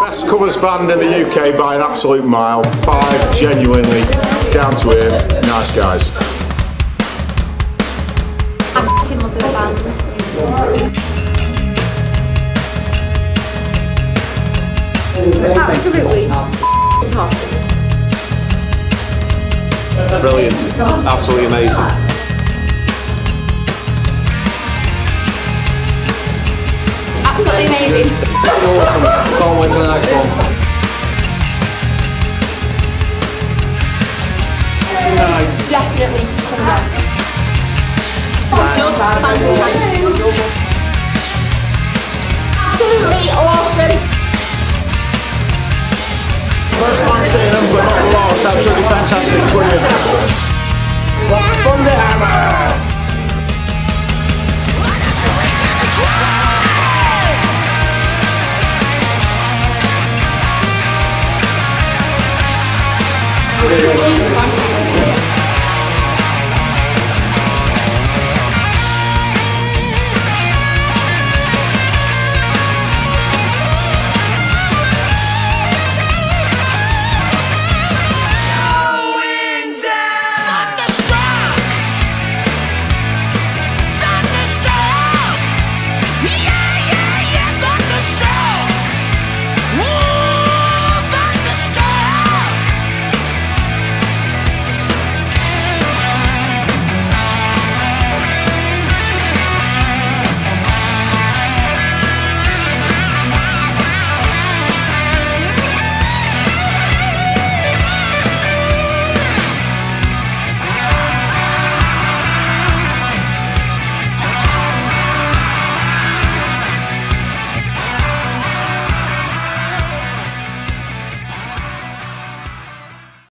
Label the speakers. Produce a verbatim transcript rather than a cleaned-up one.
Speaker 1: Best covers band in the U K by an absolute mile. Five genuinely down to earth, nice guys.
Speaker 2: I fucking love this band. Absolutely hot.
Speaker 3: Brilliant, absolutely amazing.
Speaker 2: Absolutely amazing.
Speaker 4: Awesome. Can't wait for the next one.
Speaker 2: Nice. Definitely coming back. Just fantastic. Absolutely awesome.
Speaker 1: First time seeing them, but not the last. Absolutely fantastic, brilliant. From the hammer.
Speaker 2: Absolutely